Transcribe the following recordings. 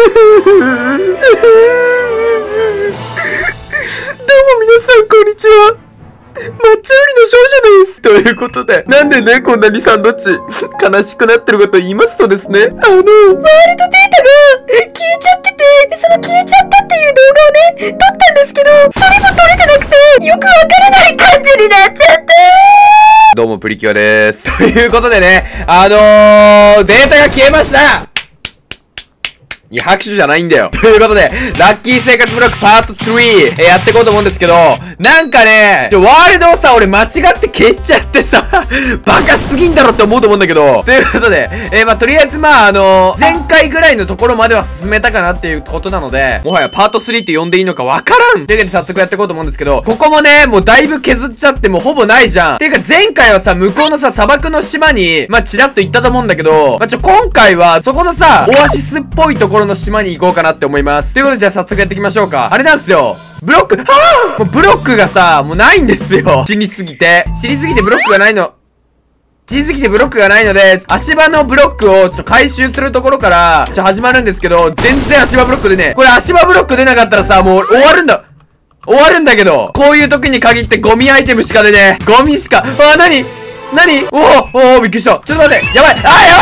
皆さんこんにちは。抹茶売りの少女です。ということで、なんでね、こんなにサンドッチ、悲しくなってること言いますとですね、ワールドデータが消えちゃってて、その消えちゃったっていう動画をね、撮ったんですけど、それも撮れてなくて、よくわからない感じになっちゃって。どうも、プリキュアでーす。ということでね、データが消えました。いや、拍手じゃないんだよ。ということで、ラッキー生活ブロックパート3、やっていこうと思うんですけど、なんかね、ワールドをさ、俺間違って消しちゃってさ、バカすぎんだろって思うと思うんだけど、ということで、とりあえず前回ぐらいのところまでは進めたかなっていうことなので、もはやパート3って呼んでいいのかわからんというわけで早速やっていこうと思うんですけど、ここもね、もうだいぶ削っちゃってもうほぼないじゃん。っていうか前回はさ、向こうのさ、砂漠の島に、チラッと行ったと思うんだけど、今回は、そこのさ、オアシスっぽいところの島に行こうかなって思います。ということで、じゃあ早速やっていきましょうか。あれなんですよ。ブロック、もうブロックがさ、もうないんですよ。死にすぎてブロックがないの。死にすぎてブロックがないので、足場のブロックをちょっと回収するところから、始まるんですけど、全然足場ブロックでね、これ足場ブロック出なかったらさ、もう終わるんだけど、こういう時に限ってゴミアイテムしか出ねえ。ゴミしか、何おおびっくりした。ちょっと待って、やばい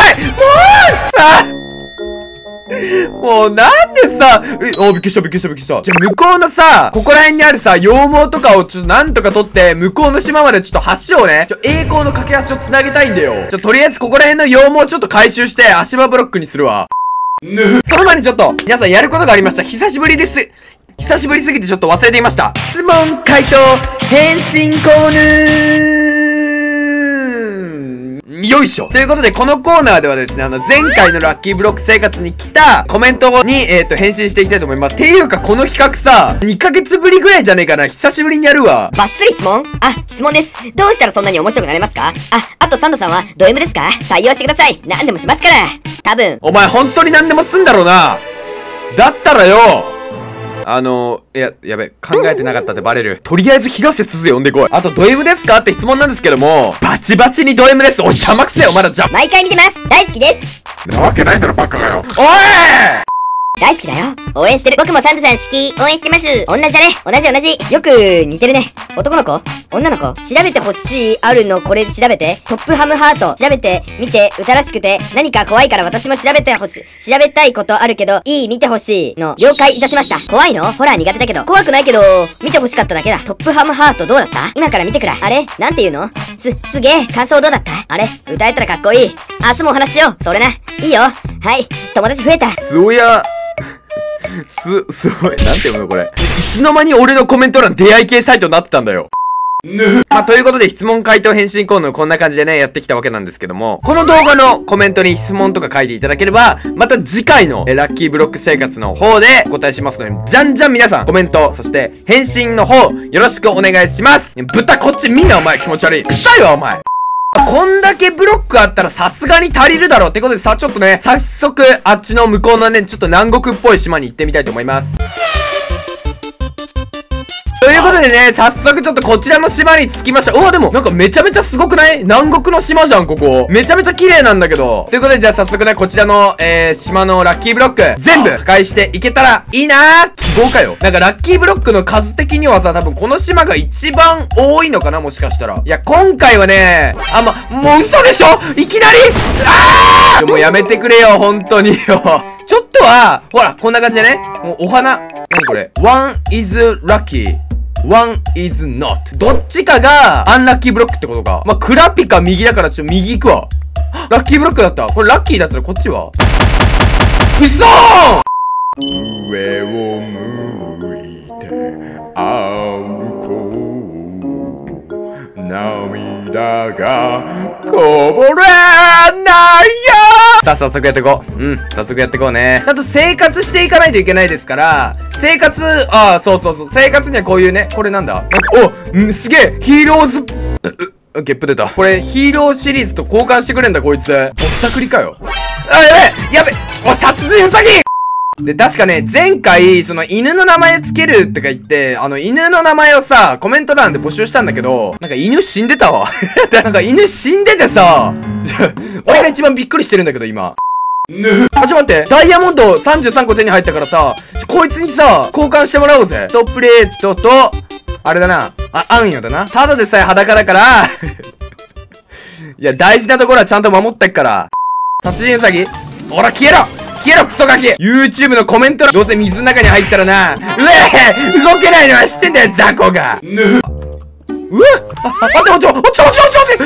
もうなんでさ、びっくりした。じゃあ向こうのさ、ここら辺にあるさ、羊毛とかをちょっとなんとか取って、向こうの島までちょっと橋をね、栄光の架け橋を繋げたいんだよ。とりあえずここら辺の羊毛ちょっと回収して、足場ブロックにするわ。その前にちょっと、皆さんやることがありました。久しぶりすぎてちょっと忘れていました。質問回答、返信コーナーよいしょということで、このコーナーではですね、前回のラッキーブロック生活に来たコメントに、返信していきたいと思います。っていうか、この企画さ、2ヶ月ぶりぐらいじゃねえかな。久しぶりにやるわ。 バッツリ質問です。どうしたらそんなに面白くなれますか？あとサンドさんはド M ですか？採用してください。何でもしますから。多分。 お前本当に何でもすんだろうな。だったらよ、やべ、考えてなかったってバレる。とりあえず広瀬すず呼んでこい。あと、ド M ですかって質問なんですけども、バチバチにド M です。おい、邪魔くせよ、まだじゃ。 毎回見てます。大好きです。 なわけないだろ、バカがよ。おい！ 大好きだよ。応援してる。僕もサンドさん好き。応援してます。同じだね。同じ。よく似てるね。男の子？女の子？調べてほしい。あるの、これ調べて。トップハムハート。調べて、見て、歌らしくて、何か怖いから私も調べたいことあるけど、見てほしいの。了解いたしました。怖いの？ホラー苦手だけど。怖くないけど、見てほしかっただけだ。トップハムハートどうだった？今から見てくら。あれ？なんて言うの？すげえ。感想どうだった？あれ？歌えたらかっこいい。明日もお話しよう。それな。いいよ。はい。友達増えた。 すごい、なんていうのこれ。いつの間に俺のコメント欄出会い系サイトになってたんだよ。ということで質問回答返信コーナーこんな感じでね、やってきたわけなんですけども、この動画のコメントに質問とか書いていただければ、また次回のラッキーブロック生活の方でお答えしますので、じゃんじゃん皆さんコメント、そして返信の方、よろしくお願いします。豚こっち見んなお前、気持ち悪い。臭いわお前。こんだけブロックあったらさすがに足りるだろうってことでさ、ちょっとね、早速あっちの向こうのね、ちょっと南国っぽい島に行ってみたいと思います。ということでね、早速ちょっとこちらの島に着きました。でもなんかめちゃめちゃすごくない？南国の島じゃん、ここ。めちゃめちゃ綺麗なんだけど。ということで、じゃあ早速ね、こちらの、島のラッキーブロック、全部破壊していけたらいいなー。希望かよ。なんかラッキーブロックの数的にはさ、多分この島が一番多いのかな、もしかしたら。いや、今回はね、もう嘘でしょ？いきなりもうやめてくれよ、本当によ。ちょっとは、ほら、こんな感じでね、もうお花、何これ？ One is lucky.One is not. どっちかがアンラッキーブロックってことか。クラピか右だからちょっと右行くわ。ラッキーブロックだった。これラッキーだったらこっちは嘘ー！上を向いて歩こう。涙がこぼれないよ。さあ、早速やっていこう。早速やっていこうね。ちゃんと生活していかないといけないですから、生活、そう。生活にはこういうね、これなんだ？すげえヒーローズ、ゲップ出た。これ、ヒーローシリーズと交換してくれんだ、こいつ。ぼったくりかよ。やべ殺人ウサギ！で、確かね、前回、その犬の名前つけるとか言って、犬の名前をさ、コメント欄で募集したんだけど、なんか犬死んでたわ。なんか犬死んでてさ、俺が一番びっくりしてるんだけど、今。 あ、ちょ待って。ダイヤモンド33個手に入ったからさ、こいつにさ、交換してもらおうぜ。トップレートと、あれだな。アンヨだな。ただでさえ裸だから、いや、大事なところはちゃんと守ってっから。殺人ウサギほら、消えろ消えろクソガキ !YouTube のコメント欄どうせ水の中に入ったらな、うえ動けないのは知ってんだよ、雑魚がうわ待って、落ちる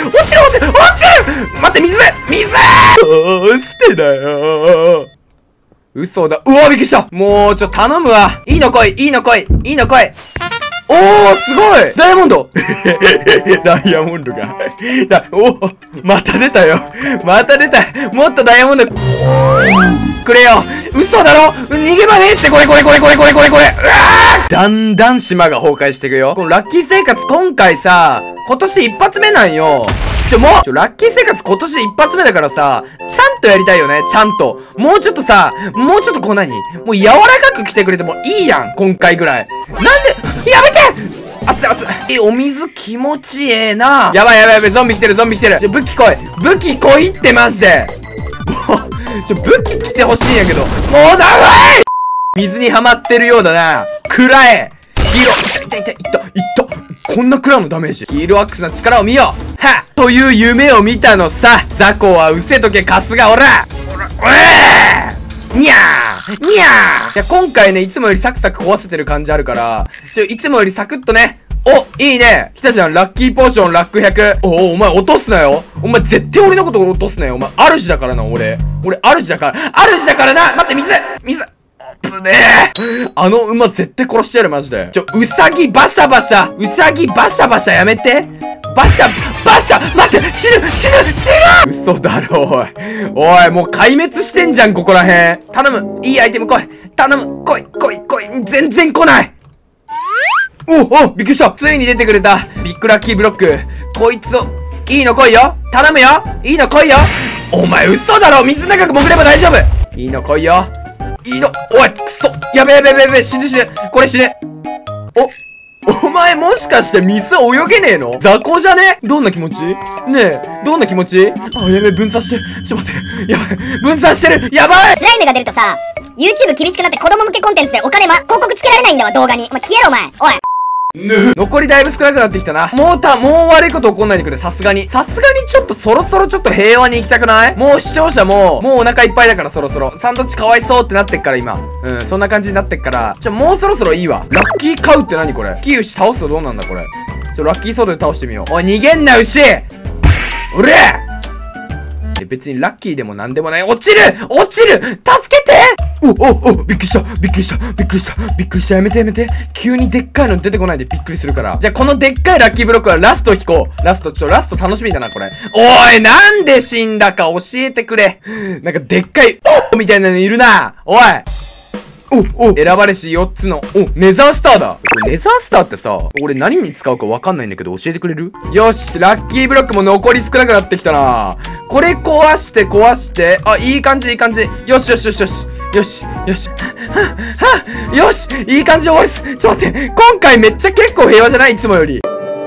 待って、水どうしてだよ嘘だ。うわ、びっくりしたもう、頼むわ。いいの来いおー、すごいダイヤモンドダイヤモンドが。また出たよ。もっとダイヤモンドくれよ。嘘だろ逃げ場ねえってこれ。うわーだんだん島が崩壊していくよ。このラッキー生活今回さ、今年一発目なんよ。ラッキー生活今年一発目だからさ、ちゃんとやりたいよね、ちゃんと。もうちょっとこうもう柔らかく来てくれてもいいやん、今回ぐらい。なんで、やめて熱い。お水気持ちええな。やばい、ゾンビ来てる。武器来いってマジで。もう、武器来てほしいんやけど。もうだわい水にはまってるようだな。食らえヒーローいったこんな食らうのダメージ。ヒーローアックスの力を見ようはっという夢を見たのさ。雑魚は失せとけカスがおらにゃーいや、今回ね、いつもよりサクサク壊せてる感じあるから、いつもよりサクッとね。お、いいね来たじゃん、ラッキーポーション、ラック100。お前落とすなよ。お前絶対俺のこと落とすなよ。お前、主だからな、俺主だからな。待って、水ぶねえ。あの馬絶対殺してやる、マジで。ウサギバシャバシャやめて。バシャ待って、死ぬ嘘だろ、おい、もう壊滅してんじゃん、ここらへん。頼む、いいアイテム来い。来い。全然来ない。おびっくりした。ついに出てくれた。ビッグラッキーブロック。こいつを、いいの来いよ。頼むよ。いいの来いよ。お前嘘だろ。水の中潜れば大丈夫。いいの来いよ。おい、くそ。やべえ、死ぬ。これ死ね。お前もしかして水泳げねえの？雑魚じゃね？どんな気持ち？ねえ、どんな気持ち？やべえ、分散して。ちょっと待って。やばい。分散してる。やばい！ スライムが出るとさ、YouTube 厳しくなって子供向けコンテンツで広告つけられないんだわ、動画に。お前消えろ、お前。おい。 残りだいぶ少なくなってきたな。もう悪いこと起こんないでくれ、さすがにちょっとそろそろちょっと平和に行きたくない？もう視聴者もお腹いっぱいだからそろそろ。サンドッチかわいそうってなってっから今。そんな感じになってっから。もうそろそろいいわ。ラッキーカウって何これ？キー牛倒すとどうなんだこれ。ラッキーソードで倒してみよう。おい、逃げんな、牛！おれ！別にラッキーでもなんでもない。落ちる助けて！びっくりした。やめて。急にでっかいの出てこないでびっくりするから。じゃあこのでっかいラッキーブロックはラスト引こう。ラスト楽しみだな、これ。おい、なんで死んだか教えてくれ。なんかでっかい、みたいなのいるな。おい。選ばれし4つの、ネザースターだ。ネザースターってさ、俺何に使うかわかんないんだけど教えてくれる？よし、ラッキーブロックも残り少なくなってきたな。これ壊して、いい感じ。よし。よし、いい感じで終わりす。ちょっと待って、今回めっちゃ結構平和じゃない？いつもより。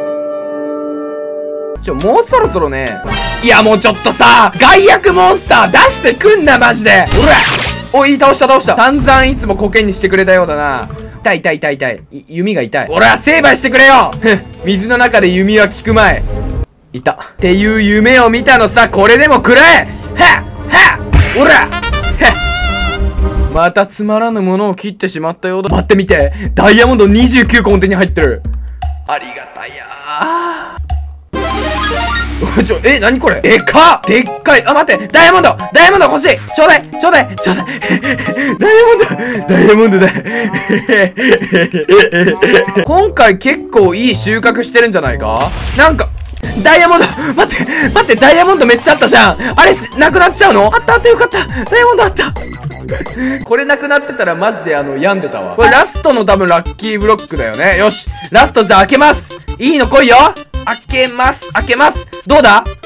もうそろそろね。いや、もうちょっとさ、害悪モンスター出してくんな、マジで。いい、倒した。散々いつもコケにしてくれたようだな。痛い。弓が痛い。俺は成敗してくれよ。水の中で弓は効くまい。いた。っていう夢を見たのさ、これでも食らえ！おら！またつまらぬものを切ってしまったようだ。待ってみて。ダイヤモンド29個手に入ってる。ありがたやー。何これ？でっか！でっかい！待って！ダイヤモンド欲しい！ちょうだい！ダイヤモンドだ。今回結構いい収穫してるんじゃないか？なんか、ダイヤモンド待って、ダイヤモンドめっちゃあったじゃん。あれなくなっちゃうの？あった、よかった。ダイヤモンドあった。これなくなってたらマジで病んでたわ。これラストの多分ラッキーブロックだよね。よし、ラストじゃあ開けます。いいの来いよ。開けます。どうだ？待って、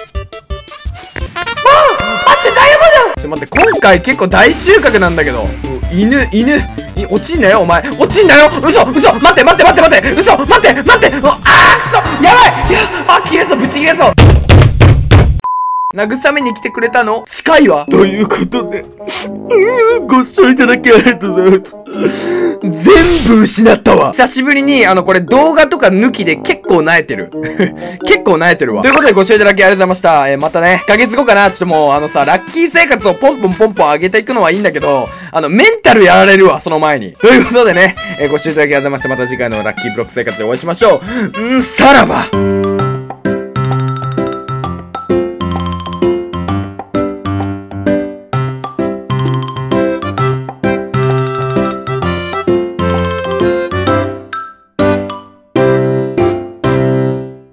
ダイヤモンド！待って、今回結構大収穫なんだけど。犬。落ちんなよ、お前。落ちんなよ！嘘！待って！嘘！待って！くそ！やばい！切れそう！ぶち切れそう！ 慰めに来てくれたの？近いわ。ということで、ご視聴いただきありがとうございます。全部失ったわ。久しぶりに、これ動画とか抜きで結構萎えてる。結構萎えてるわ。ということでご視聴いただきありがとうございました。またね、1ヶ月後かな、ちょっともう、ラッキー生活をポンポンポンポン上げていくのはいいんだけど、メンタルやられるわ、その前に。ということでね、ご視聴いただきありがとうございました。また次回のラッキーブロック生活でお会いしましょう。さらば。